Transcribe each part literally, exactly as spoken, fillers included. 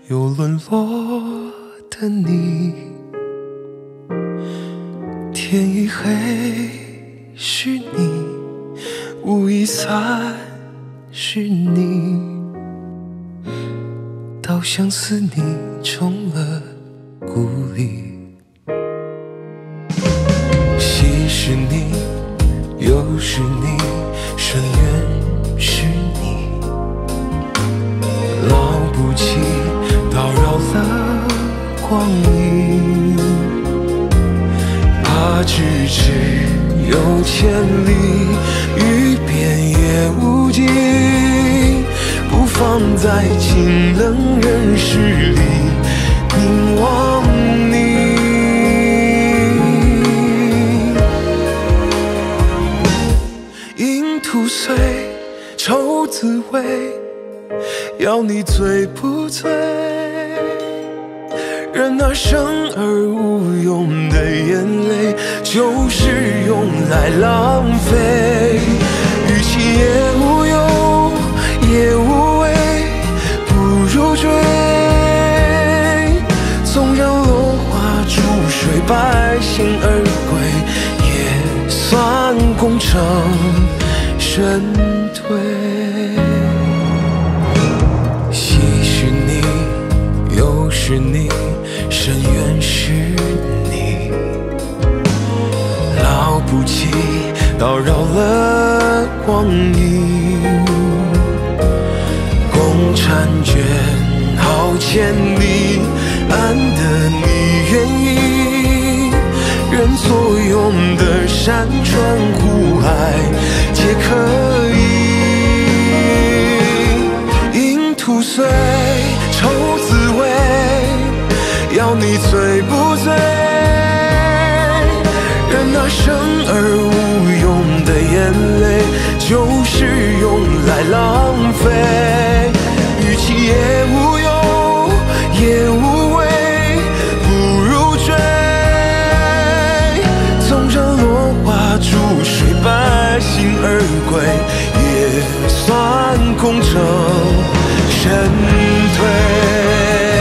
又沦落的你。天一黑是你，雾一散是你，倒像思你成了故里。昔是你，又是你，深渊是你，捞不起，打扰了光阴。怕咫尺有千里，语边也无尽，不放在清冷人世里凝望你。饮吐碎，愁滋味，要你醉不醉？人啊，生而无用的眼泪，就是用来浪费。与其也无忧也无畏，不如追。纵让落花逐水，败兴而归，也算功成身退。昔是你，又是你，深渊是你，捞不起，打扰了光阴。共婵娟好千里，安得你愿意？人所用的山川湖海皆可以。饮吐碎，愁滋味，要你醉不醉？人啊，生而无用的眼泪，就是用来浪费。与其也无忧也无畏，不如追。纵让落花逐水，败兴而归，也算功成身退。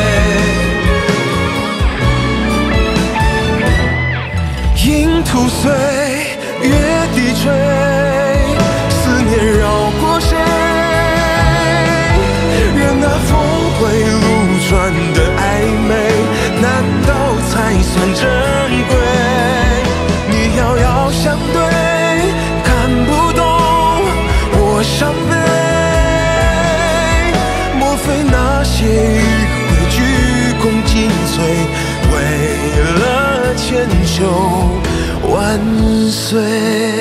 饮吐碎，月低垂，思念绕过谁？任那峰回路转的暧昧，难道才算珍贵？你遥遥相对，看不懂我伤悲。莫非那些迂回鞠躬尽瘁，为了千秋万岁？